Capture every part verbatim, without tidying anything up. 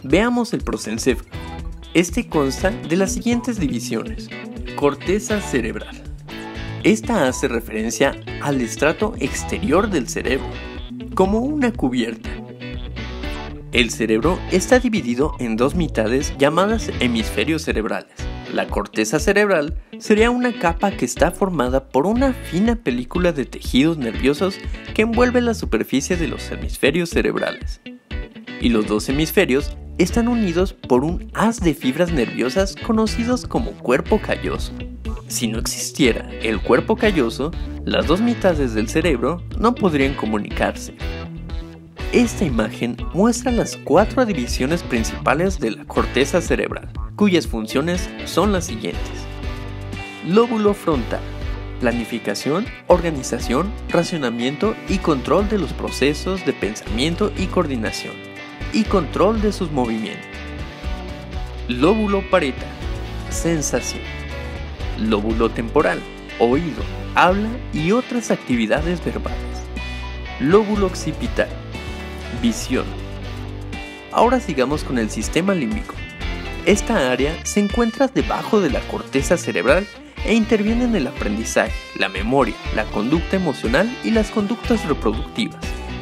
Veamos el prosencéfalo. Este consta de las siguientes divisiones. Corteza cerebral. Esta hace referencia al estrato exterior del cerebro, como una cubierta. El cerebro está dividido en dos mitades llamadas hemisferios cerebrales. La corteza cerebral sería una capa que está formada por una fina película de tejidos nerviosos que envuelve la superficie de los hemisferios cerebrales. Y los dos hemisferios están unidos por un haz de fibras nerviosas conocidos como cuerpo calloso. Si no existiera el cuerpo calloso, las dos mitades del cerebro no podrían comunicarse. Esta imagen muestra las cuatro divisiones principales de la corteza cerebral, cuyas funciones son las siguientes. Lóbulo frontal. Planificación, organización, racionamiento y control de los procesos de pensamiento y coordinación, y control de sus movimientos. Lóbulo parietal. Sensación. Lóbulo temporal. Oído, habla y otras actividades verbales. Lóbulo occipital. Visión. Ahora sigamos con el sistema límbico. Esta área se encuentra debajo de la corteza cerebral e interviene en el aprendizaje, la memoria, la conducta emocional y las conductas reproductivas.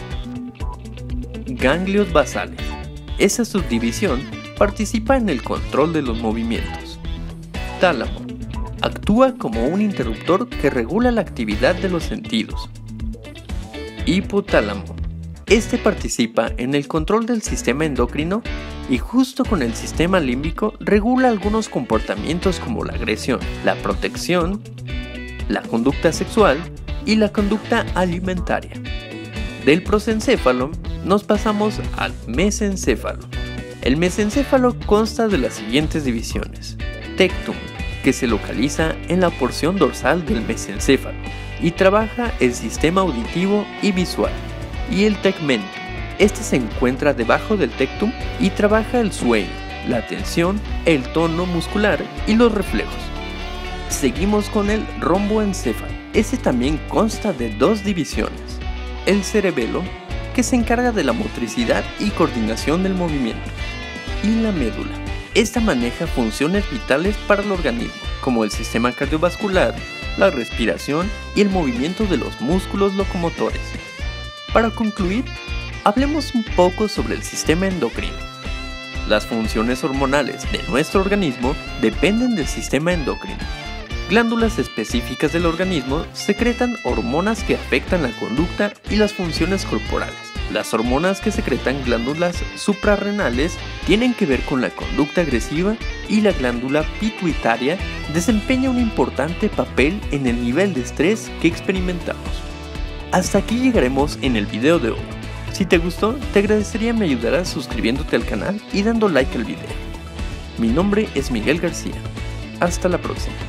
Ganglios basales. Esa subdivisión participa en el control de los movimientos. Tálamo. Actúa como un interruptor que regula la actividad de los sentidos. Hipotálamo. Este participa en el control del sistema endocrino y justo con el sistema límbico regula algunos comportamientos como la agresión, la protección, la conducta sexual y la conducta alimentaria. Del prosencéfalo nos pasamos al mesencéfalo. El mesencéfalo consta de las siguientes divisiones. Tectum, que se localiza en la porción dorsal del mesencéfalo y trabaja el sistema auditivo y visual. Y el tegmentum. Este se encuentra debajo del tectum y trabaja el sueño, la atención, el tono muscular y los reflejos. Seguimos con el romboencéfalo. Este también consta de dos divisiones. El cerebelo, que se encarga de la motricidad y coordinación del movimiento. Y la médula. Esta maneja funciones vitales para el organismo, como el sistema cardiovascular, la respiración y el movimiento de los músculos locomotores. Para concluir, hablemos un poco sobre el sistema endocrino. Las funciones hormonales de nuestro organismo dependen del sistema endocrino. Glándulas específicas del organismo secretan hormonas que afectan la conducta y las funciones corporales. Las hormonas que secretan glándulas suprarrenales tienen que ver con la conducta agresiva y la glándula pituitaria desempeña un importante papel en el nivel de estrés que experimentamos. Hasta aquí llegaremos en el video de hoy. Si te gustó, te agradecería me ayudarás suscribiéndote al canal y dando like al video. Mi nombre es Miguel García. Hasta la próxima.